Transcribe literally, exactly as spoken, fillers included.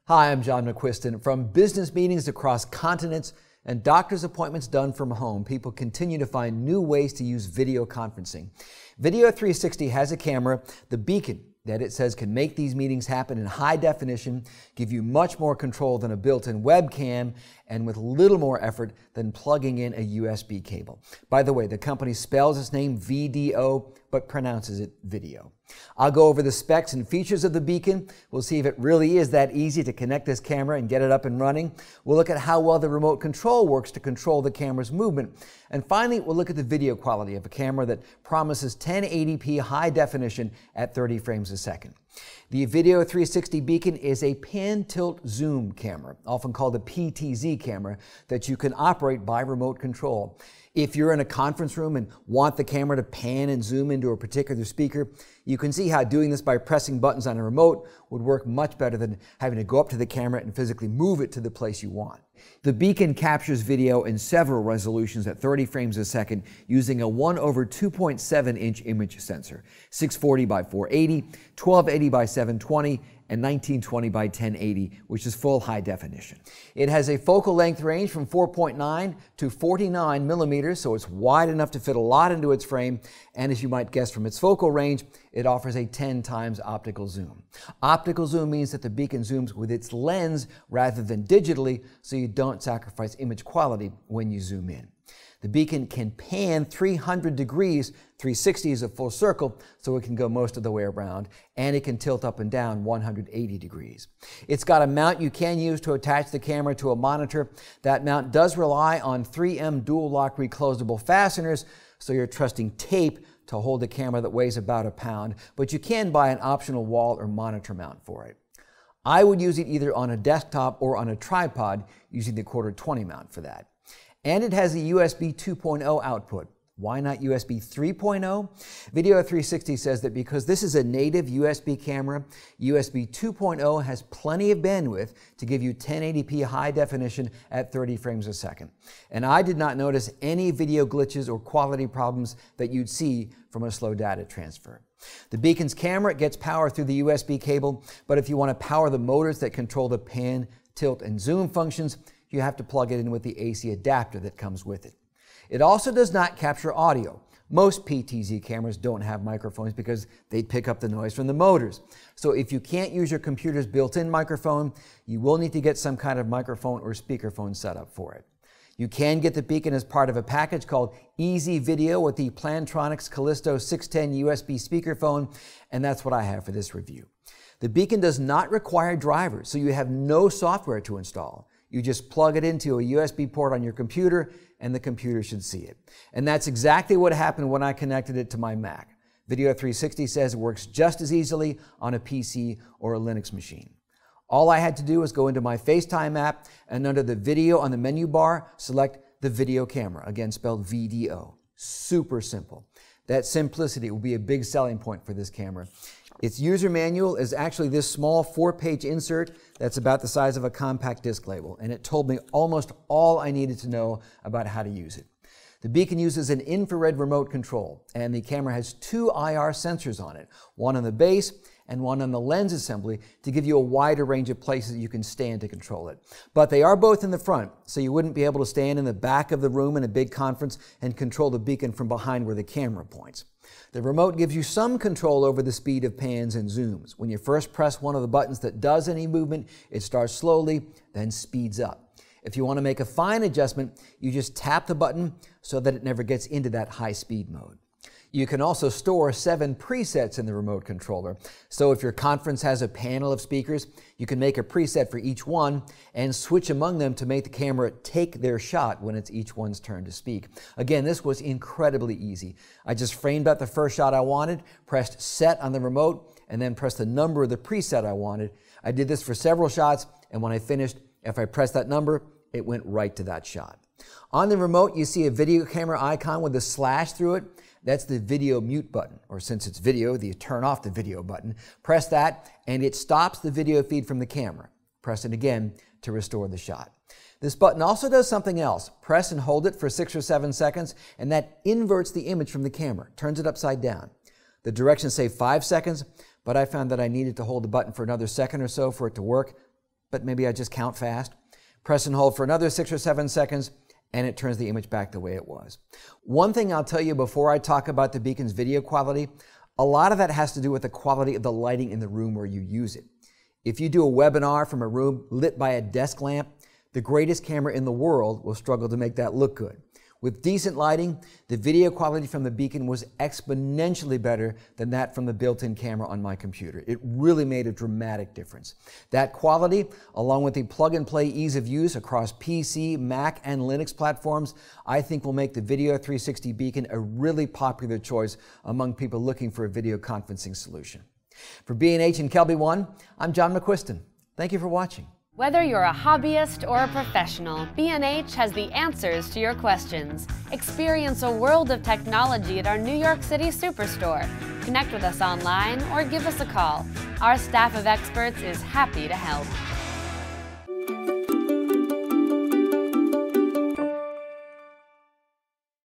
Hi, I'm John McQuiston. From business meetings across continents and doctor's appointments done from home, people continue to find new ways to use video conferencing. V D O three sixty has a camera, the Beacon, that it says can make these meetings happen in high definition, give you much more control than a built-in webcam, and with little more effort than plugging in a U S B cable. By the way, the company spells its name V D O, but pronounces it video. I'll go over the specs and features of the Beacon. We'll see if it really is that easy to connect this camera and get it up and running. We'll look at how well the remote control works to control the camera's movement. And finally, we'll look at the video quality of a camera that promises ten eighty p high definition at thirty frames a second. The V D O three sixty Beacon is a pan-tilt-zoom camera, often called a P T Z camera, that you can operate by remote control. If you're in a conference room and want the camera to pan and zoom into a particular speaker, you can see how doing this by pressing buttons on a remote would work much better than having to go up to the camera and physically move it to the place you want. The Beacon captures video in several resolutions at thirty frames a second using a one over two point seven inch image sensor, six forty by four eighty, twelve eighty by seven twenty, and nineteen twenty by ten eighty, which is full high definition. It has a focal length range from four point nine to forty-nine millimeters, so it's wide enough to fit a lot into its frame, and as you might guess from its focal range, it offers a ten times optical zoom. Optical zoom means that the Beacon zooms with its lens rather than digitally, so you don't sacrifice image quality when you zoom in. The Beacon can pan three hundred degrees, three sixty is a full circle, so it can go most of the way around, and it can tilt up and down one hundred eighty degrees. It's got a mount you can use to attach the camera to a monitor. That mount does rely on three M dual lock reclosable fasteners, so you're trusting tape to hold a camera that weighs about a pound, but you can buy an optional wall or monitor mount for it. I would use it either on a desktop or on a tripod using the quarter twenty mount for that. And it has a U S B two point oh output. Why not U S B three point oh? V D O three sixty says that because this is a native U S B camera, U S B two point oh has plenty of bandwidth to give you ten eighty p high definition at thirty frames a second. And I did not notice any video glitches or quality problems that you'd see from a slow data transfer. The Beacon's camera gets power through the U S B cable, but if you want to power the motors that control the pan, tilt, and zoom functions, you have to plug it in with the A C adapter that comes with it. It also does not capture audio. Most P T Z cameras don't have microphones because they'd pick up the noise from the motors. So if you can't use your computer's built-in microphone, you will need to get some kind of microphone or speakerphone set up for it. You can get the Beacon as part of a package called Easy Video with the Plantronics Callisto six ten U S B speakerphone, and that's what I have for this review. The Beacon does not require drivers, so you have no software to install. You just plug it into a U S B port on your computer, and the computer should see it. And that's exactly what happened when I connected it to my Mac. V D O three sixty says it works just as easily on a P C or a Linux machine. All I had to do was go into my FaceTime app, and under the video on the menu bar, select the video camera, again spelled V D O. Super simple. That simplicity will be a big selling point for this camera. Its user manual is actually this small four-page insert that's about the size of a compact disc label, and it told me almost all I needed to know about how to use it. The Beacon uses an infrared remote control, and the camera has two I R sensors on it, one on the base and one on the lens assembly to give you a wider range of places you can stand to control it. But they are both in the front, so you wouldn't be able to stand in the back of the room in a big conference and control the Beacon from behind where the camera points. The remote gives you some control over the speed of pans and zooms. When you first press one of the buttons that does any movement, it starts slowly, then speeds up. If you want to make a fine adjustment, you just tap the button so that it never gets into that high speed mode. You can also store seven presets in the remote controller. So if your conference has a panel of speakers, you can make a preset for each one and switch among them to make the camera take their shot when it's each one's turn to speak. Again, this was incredibly easy. I just framed out the first shot I wanted, pressed set on the remote, and then pressed the number of the preset I wanted. I did this for several shots, and when I finished, if I pressed that number, it went right to that shot. On the remote, you see a video camera icon with a slash through it. That's the video mute button, or since it's video, the turn off the video button. Press that, and it stops the video feed from the camera. Press it again to restore the shot. This button also does something else. Press and hold it for six or seven seconds, and that inverts the image from the camera, turns it upside down. The directions say five seconds, but I found that I needed to hold the button for another second or so for it to work. but maybe I just count fast. Press and hold for another six or seven seconds, and it turns the image back the way it was. One thing I'll tell you before I talk about the Beacon's video quality, a lot of that has to do with the quality of the lighting in the room where you use it. If you do a webinar from a room lit by a desk lamp, the greatest camera in the world will struggle to make that look good. With decent lighting, the video quality from the Beacon was exponentially better than that from the built-in camera on my computer. It really made a dramatic difference. That quality, along with the plug-and-play ease of use across P C, Mac, and Linux platforms, I think will make the V D O three sixty Beacon a really popular choice among people looking for a video conferencing solution. For B and H and Kelby One, I'm John McQuiston. Thank you for watching. Whether you're a hobbyist or a professional, B and H has the answers to your questions. Experience a world of technology at our New York City Superstore. Connect with us online or give us a call. Our staff of experts is happy to help.